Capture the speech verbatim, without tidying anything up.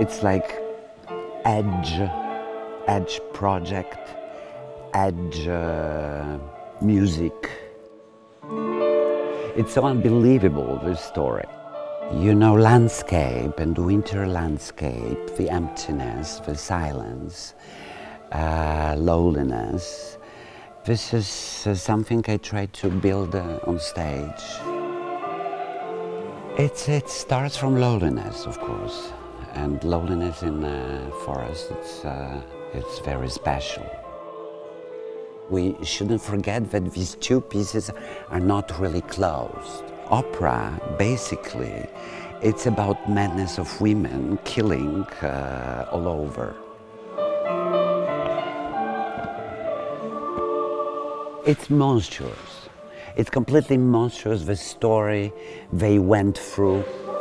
It's like edge, edge project, edge uh, music. It's so unbelievable, this story. You know, landscape and winter landscape, the emptiness, the silence, uh, loneliness. This is uh, something I try to build uh, on stage. It's, it starts from loneliness, of course, and loneliness in uh, forest, it's, uh, it's very special. We shouldn't forget that these two pieces are not really closed. Opera, basically, it's about madness of women killing uh, all over. It's monstrous. It's completely monstrous, the story they went through.